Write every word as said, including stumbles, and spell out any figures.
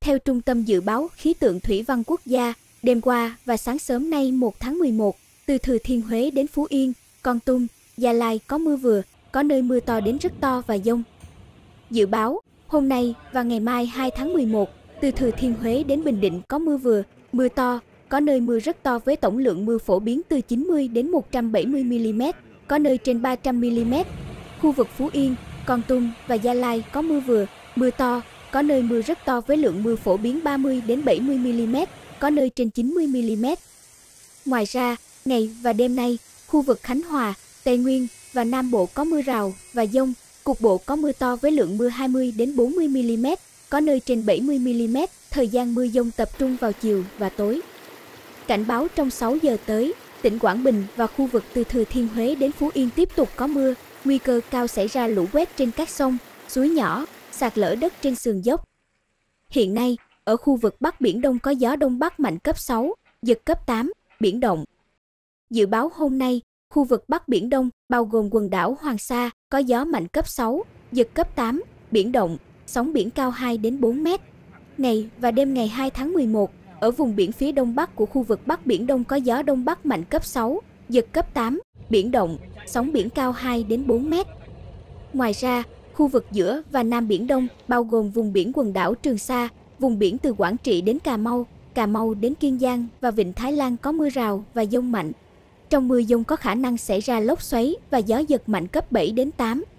Theo Trung tâm Dự báo Khí tượng Thủy văn Quốc gia, đêm qua và sáng sớm nay một tháng mười một, từ Thừa Thiên Huế đến Phú Yên, Kon Tum, Gia Lai có mưa vừa, có nơi mưa to đến rất to và dông. Dự báo, hôm nay và ngày mai hai tháng mười một, từ Thừa Thiên Huế đến Bình Định có mưa vừa, mưa to, có nơi mưa rất to với tổng lượng mưa phổ biến từ chín mươi đến một trăm bảy mươi mi-li-mét, có nơi trên ba trăm mi-li-mét. Khu vực Phú Yên, Kon Tum và Gia Lai có mưa vừa, mưa to, có nơi mưa rất to với lượng mưa phổ biến ba mươi đến bảy mươi mi-li-mét, có nơi trên chín mươi mi-li-mét. Ngoài ra, ngày và đêm nay, khu vực Khánh Hòa, Tây Nguyên và Nam Bộ có mưa rào và dông, cục bộ có mưa to với lượng mưa hai mươi đến bốn mươi mi-li-mét, có nơi trên bảy mươi mi-li-mét, thời gian mưa dông tập trung vào chiều và tối. Cảnh báo trong sáu giờ tới, tỉnh Quảng Bình và khu vực từ Thừa Thiên Huế đến Phú Yên tiếp tục có mưa, nguy cơ cao xảy ra lũ quét trên các sông, suối nhỏ, sạt lở đất trên sườn dốc. Hiện nay, ở khu vực Bắc Biển Đông có gió Đông Bắc mạnh cấp sáu, giật cấp tám, biển động. Dự báo hôm nay, khu vực Bắc Biển Đông, bao gồm quần đảo Hoàng Sa, có gió mạnh cấp sáu, giật cấp tám, biển động, sóng biển cao hai đến bốn mét. Ngày và đêm ngày hai tháng mười một, ở vùng biển phía đông bắc của khu vực Bắc Biển Đông có gió Đông Bắc mạnh cấp sáu, giật cấp tám, biển động, sóng biển cao hai đến bốn mét. Ngoài ra, khu vực giữa và Nam Biển Đông, bao gồm vùng biển quần đảo Trường Sa, vùng biển từ Quảng Trị đến Cà Mau, Cà Mau đến Kiên Giang và Vịnh Thái Lan có mưa rào và dông mạnh. Trong mưa dông có khả năng xảy ra lốc xoáy và gió giật mạnh cấp bảy đến tám,